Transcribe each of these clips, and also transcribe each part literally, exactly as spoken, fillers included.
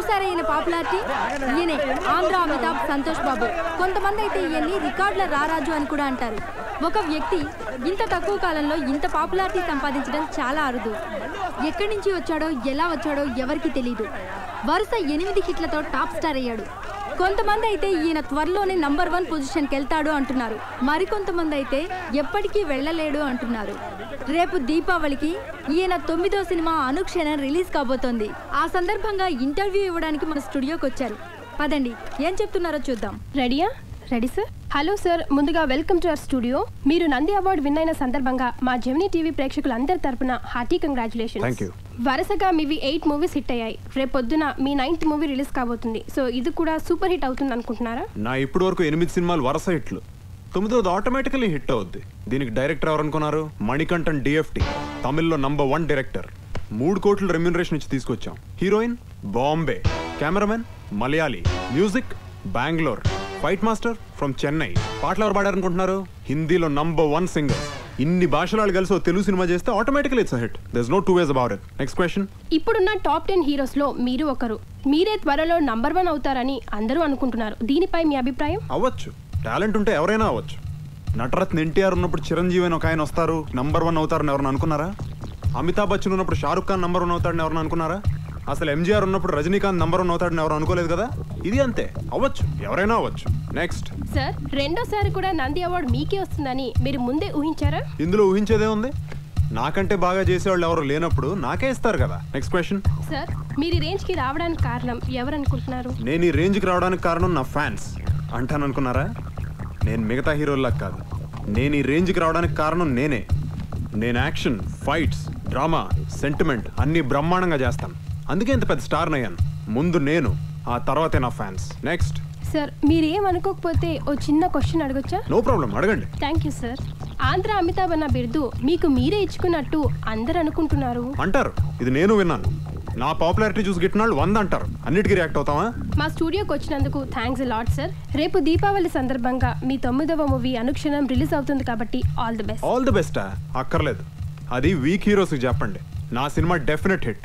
చూసారా ఈయన పాపులారిటీ? ఈయనే ఆంధ్ర అమితాబ్ సంతోష్ బాబు. కొంతమంది అయితే ఈయన్ని రికార్డుల రారాజు అని కూడా అంటారు. ఒక వ్యక్తి ఇంత తక్కువ కాలంలో ఇంత పాపులారిటీ సంపాదించడం చాలా అరుదు. ఎక్కడి నుంచి వచ్చాడో ఎలా వచ్చాడో ఎవరికి తెలీదు. వరుస ఎనిమిది హిట్లతో టాప్ స్టార్ అయ్యాడు. కొంతమంది అయితే ఈయన త్వరలోనే నంబర్ వన్ పొజిషన్కి వెళ్తాడు అంటున్నారు. మరికొంతమంది అయితే ఎప్పటికీ వెళ్ళలేడు అంటున్నారు. రేపు దీపావళికి ఈయన తొమ్మిదో సినిమా అనుక్షణం రిలీజ్ కాబోతోంది. ఆ సందర్భంగా ఇంటర్వ్యూ ఇవ్వడానికి మన స్టూడియోకి వచ్చారు. పదండి ఏం చెప్తున్నారో చూద్దాం. రెడీయా? Ready sir. హలో సార్, ముందుగా వెల్కమ్ టు అవర్ స్టూడియో. మీరు నంది అవార్డు విన్ అయిన సందర్భంగా మా జెమినీ టీవీ ప్రేక్షకులందరి తరపున హార్టీ కంగ్రాచులేషన్స్. వరుసగా మీవి ఎయిట్ మూవీస్ హిట్ అయ్యాయి. రేపొద్దున మీ నైన్త్ మూవీ రిలీజ్ కాబోతుంది. సో ఇది కూడా సూపర్ హిట్ అవుతుంది అనుకుంటున్నారా? నా ఇప్పటి వరకు ఎనిమిది సినిమాలు వరుస హిట్లు, తొమ్మిదోది ఆటోమేటికలీ హిట్ అవుద్ది. దీనికి డైరెక్టర్ ఎవరు అనుకున్నారు? మణికంఠన్ డిఎఫ్టీ, తమిళ్లో నంబర్ వన్ డైరెక్టర్. మూడు కోట్ల రెమ్యూనరేషన్ ఇచ్చి తీసుకొచ్చాం. Heroine Bombay, cameraman Malayali, music Bengaluru, fight master from Chennai. పాటలు ఎవరు పాడారనుకుంటున్నారు? హిందీలో నంబర్ వన్ సింగర్. ఇన్ని భాషలు కలిసి తెలుగు సినిమా చేస్తే automatically it's hit. There no two ways about it. Next question. ఇప్పుడున్న టాప్ టెన్ హీరోస్ లో మీరు ఒకరు. మీరే త్వరలో నంబర్ వన్ అవుతారని అందరూ అనుకుంటున్నారు. దీనిపై మీ అభిప్రాయం? అవ్వచ్చు, టాలెంట్ ఉంటే ఎవరైనా అవ్వచ్చు. నటరత్న ఎన్టీఆర్ ఉన్నప్పుడు చిరంజీవి అని ఒక ఆయన వస్తారు, నంబర్ వన్ అవుతారని ఎవరైనా అనుకున్నారా? అమితాబ్ బచ్చన్ ఉన్నప్పుడు షారుఖ్ ఖాన్ నంబర్ వన్ అవుతాడని ఎవరైనా అనుకున్నారా? అసలు ఎంజీఆర్ ఉన్నప్పుడు రజనీకాంత్ నంబర్ వన్ అవుతాడని ఎవరు అనుకోలేదు కదా. ఇది అంతే, అవ్వచ్చు, ఎవరైనా అవ్వచ్చు. నెక్స్ట్ సార్, రెండోసారి కూడా నంది అవార్డు మీకే వస్తుందని మీరు ముందే ఊహించారా? ఇందులో ఊహించేదే ఉంది. నాకంటే బాగా చేసేవాళ్ళు ఎవరు లేనప్పుడు నాకే ఇస్తారు కదా. Next question. సార్, మీరు ఈ రేంజ్ కి రావడానికి కారణం ఎవరు అనుకుంటున్నారు? నేను ఈ రేంజ్ కి రావడానికి కారణం నా ఫ్యాన్స్ అంటాను అనుకున్నారా? నేను మిగతా హీరోల్లా కాదు. నేను ఈ రేంజ్ కి రావడానికి కారణం నేనే. నేను యాక్షన్, ఫైట్స్, డ్రామా, సెంటిమెంట్ అన్ని బ్రహ్మాండంగా చేస్తాను. అందుకే ఇంత పెద్ద స్టార్ అయ్యాను. ముందు నేను, ఆ తర్వాతే నా ఫ్యాన్స్. నెక్స్ట్. సార్, మీరేం అనుకోకపోతే ఓ చిన్న క్వశ్చన్ అడగొచ్చా? నో ప్రాబ్లం, అడగండి. Thank you sir. Andhra Amitabh అన్న బిరుదు మీకు మీరే ఇచ్చుకున్నట్టు అందరు అనుకుంటున్నారు. అంటారు, ఇది నేను విన్నాను. నా పాపులారిటీ చూసి గిట్టినాళ్ళు వంద అంటారు. అన్నిటికీ రియాక్ట్ అవుతావా? మా స్టూడియోకి వచ్చినందుకు థ్యాంక్స్ లాట్ సార్. రేపు దీపావళి సందర్భంగా మీ తొమ్మిదవ మూవీ అనుక్షణం రిలీజ్ అవుతుంది కాబట్టి all the best. All the బెస్టా? అక్కర్లేదు, అది వీక్ హీరోస్కి చెప్పండి. నా cinema definite hit.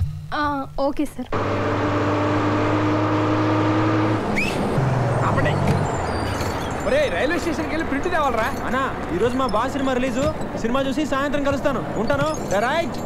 Okay sir. Railway స్టేషన్కి వెళ్ళి ప్రింట్ తేవాలరా అన్నా. ఈరోజు మా బాస్ సినిమా రిలీజు. సినిమా చూసి సాయంత్రం కలుస్తాను. ఉంటాను. రైట్.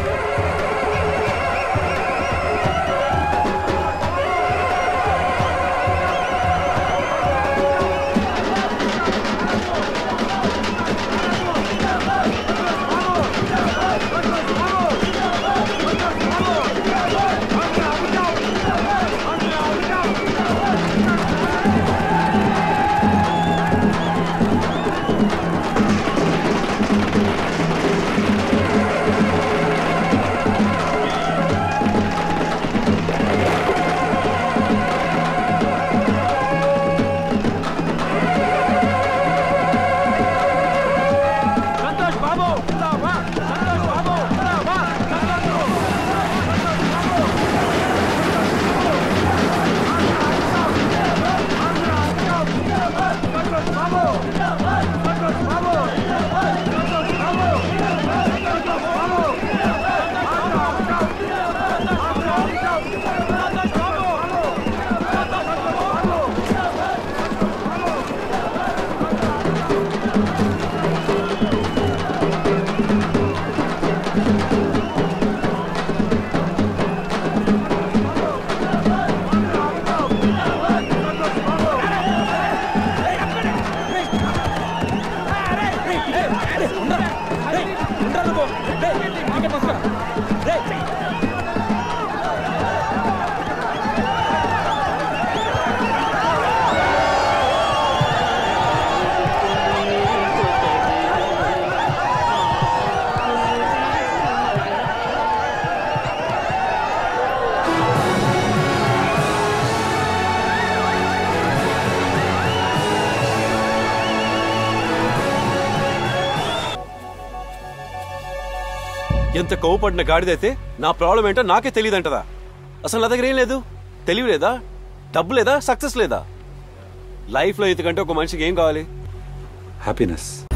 ఎంత కోపడిన గాడిదైతే నా ప్రాబ్లం ఏంటో నాకే తెలియదంటదా? అసలు నా దగ్గర ఏం లేదు, తెలివి లేదా, డబ్బు లేదా, సక్సెస్ లేదా? లైఫ్లో ఇంతకంటే ఒక మనిషికి ఏం కావాలి? హ్యాపీనెస్.